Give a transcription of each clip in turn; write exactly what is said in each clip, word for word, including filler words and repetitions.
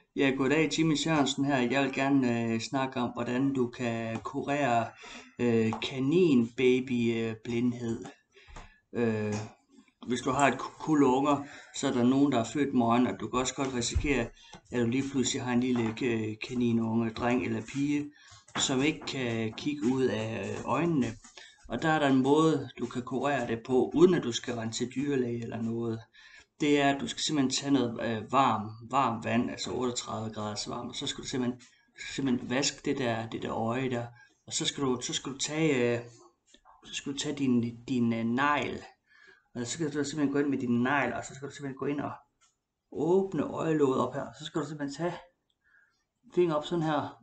Ja, goddag, Jimmy Sørensen her. Jeg vil gerne øh, snakke om, hvordan du kan kurere øh, kaninbabyblindhed. Øh, hvis du har et ku- kuld unger, så er der nogen, der er født med øjne, og du kan også godt risikere, at du lige pludselig har en lille øh, kaninunge, dreng eller pige, som ikke kan kigge ud af øjnene. Og der er der en måde, du kan kurere det på, uden at du skal rende til dyrlæge eller noget. Det er, at du skal simpelthen tage noget øh, varm, varmt vand, altså otteogtredive graders varmt, og så skal du simpelthen, du skal simpelthen vaske det der, det der øje der, og så skal du, så skal du tage, øh, så skal du tage din, din øh, negl, og så skal du simpelthen gå ind med din negl, og så skal du simpelthen gå ind og åbne øjelåget op her, og så skal du simpelthen tage fingeren op sådan her,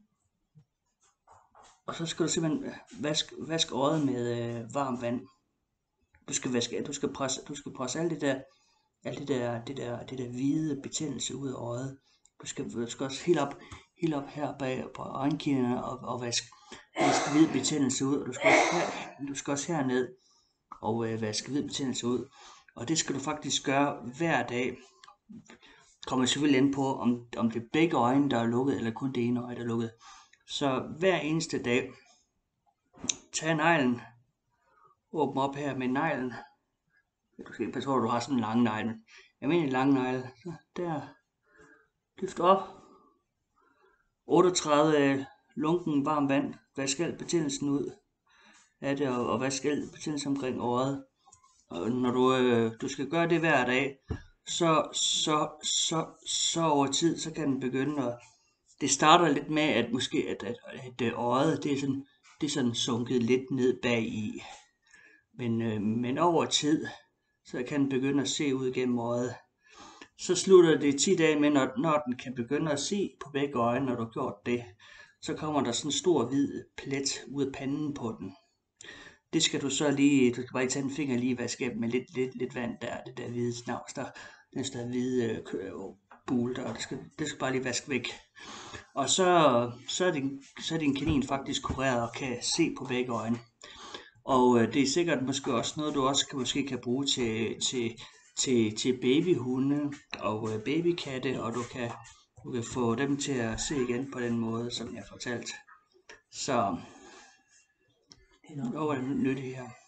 og så skal du simpelthen øh, vaske, vaske øjet med øh, varmt vand. Du skal vaske, du skal presse, du skal presse alt det der, alt det der, det der, det der hvide betændelse ud af øjet. Du skal, du skal også helt op, helt op her bag på øjenkinderne og, og vaske, vaske hvid betændelse ud. Og du skal også, her, du skal også herned og øh, vaske hvid betændelse ud. Og det skal du faktisk gøre hver dag. Kommer selvfølgelig ind på, om, om det er begge øjne, der er lukket, eller kun det ene øje, der er lukket. Så hver eneste dag, tag neglen, åbn op her med neglen. Du skal passe på, at du har sådan en lang negl, men almindelig lang negl. Så der, løft op, otteogtredive lunken varmt vand, vask al betændelsen ud af det, og, og vask al betændelsen omkring øjet. Og når du, øh, du skal gøre det hver dag, så, så, så, så over tid, så kan den begynde at, det starter lidt med, at måske, at, at, at øh, øjet, det er sådan, det er sådan sunket lidt ned bag i. Men, øh, men over tid, så kan den begynde at se ud gennem øjet. Så slutter det ti dage med, når, når den kan begynde at se på begge øjne, når du har gjort det, så kommer der sådan en stor hvid plet ud af panden på den. Det skal du så lige, du skal bare lige tage en finger lige vaske af med lidt, lidt, lidt vand der, det der hvide snavs der, den der hvide øh, bule der, det skal, det skal bare lige vaske væk. Og så, så, er din, så er din kanin faktisk kureret og kan se på begge øjne. Og øh, det er sikkert måske også noget, du også kan, måske kan bruge til, til, til, til babyhunde og øh, babykatte, og du kan, du kan få dem til at se igen på den måde, som jeg har fortalt. Så det var det nyttige her.